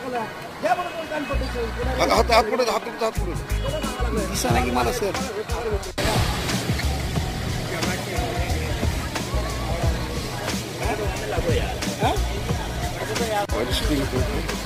हात पुढे हात पुढे दिसा नाही की मला सर What is